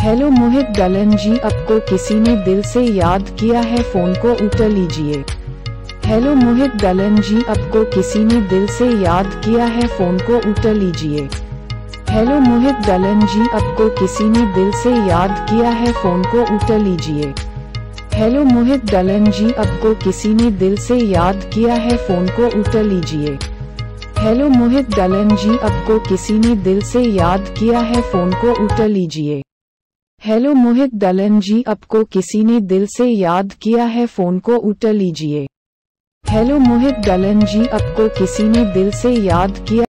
Hello मोहित डलन जी, आपको किसी ने दिल से याद किया है, फोन को उठा लीजिए। हेलो मोहित डलन जी, आपको किसी ने दिल से याद किया है, फोन को उठा लीजिए। हेलो मोहित डलन जी, आपको किसी ने दिल से याद किया है, फोन को उठा लीजिए। हेलो मोहित डलन जी, आपको किसी ने दिल से याद किया है, फोन को उठा लीजिए। हेलो मोहित डलन जी, आपको किसी ने दिल से याद किया है, फोन को उठा लीजिए। हेलो मोहित डलन जी, आपको किसी ने दिल से याद किया है, फोन को उठा लीजिए। हेलो मोहित डलन जी, आपको किसी ने दिल से याद किया